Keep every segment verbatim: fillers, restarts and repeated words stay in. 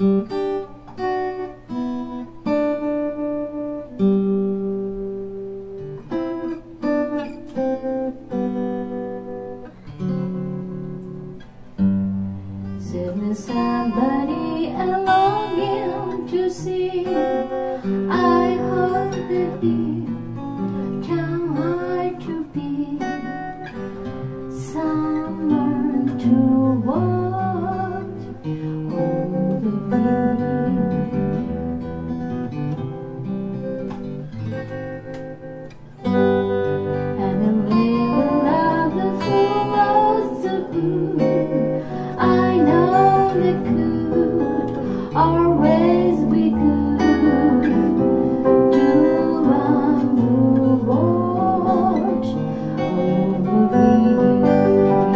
Somebody I'm longing to see. I hope that he can learn to be someone to watch over me. And a little love that follows the good. I know that could always be good. Do I move watch over me?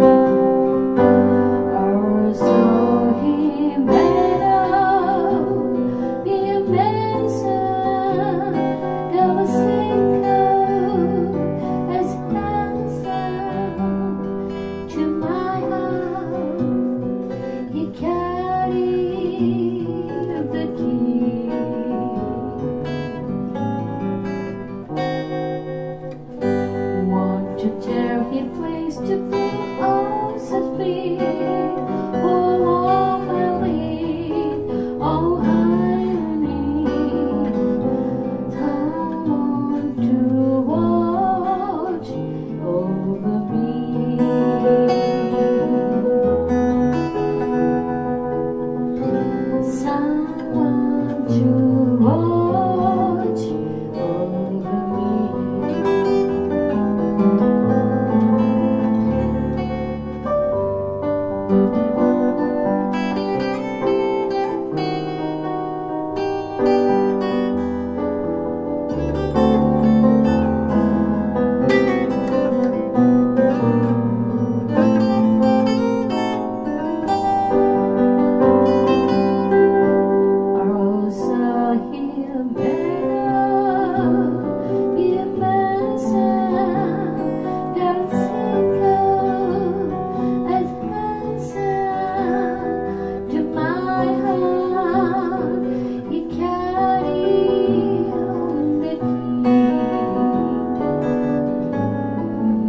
Or so he made up the immense Galactico as handsome to my heart. He carried the key. Want to tear he placed to put on his feet. Oh, all my lead, oh, irony. Someone to watch over me. Someone to watch over me.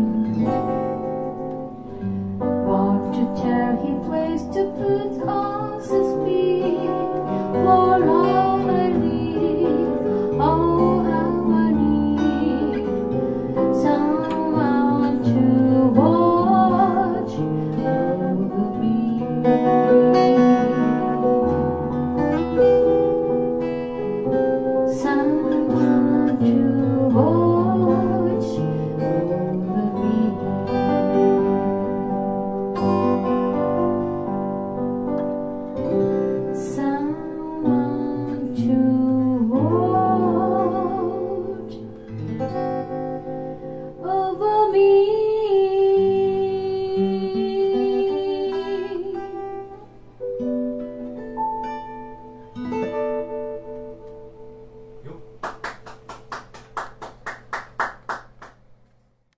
He placed to put on